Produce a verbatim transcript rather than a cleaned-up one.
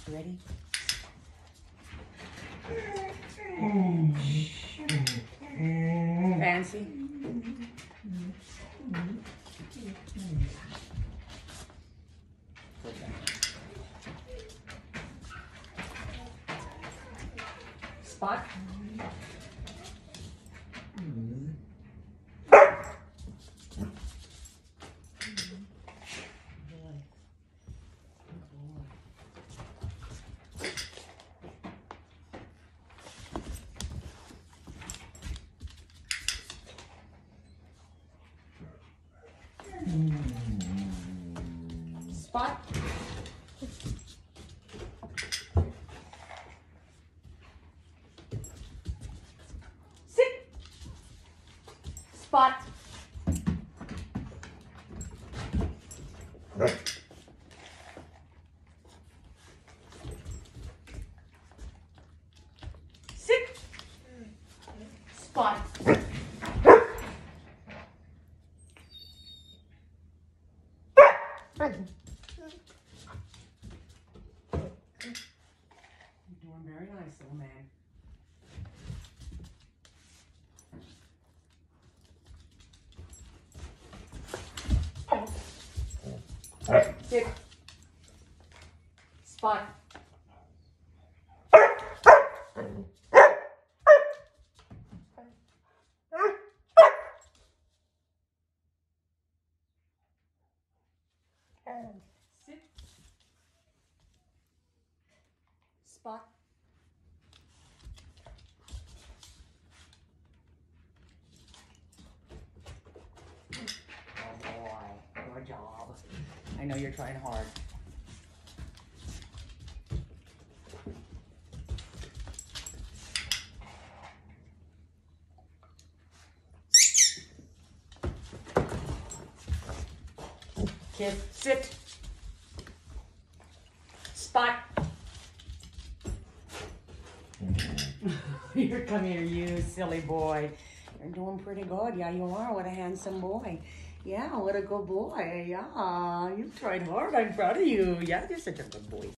Ready? Fancy? Spot? Spot? Sit! Spot! Sit! Spot! You're doing very nice, little man. Sit. Spot. Sit. Spot. Oh boy, good job. I know you're trying hard. Kiss, sit. Spot. Here, come here, you silly boy. You're doing pretty good. Yeah, you are. What a handsome boy. Yeah, what a good boy. Yeah, you tried hard. I'm proud of you. Yeah, you're such a good boy.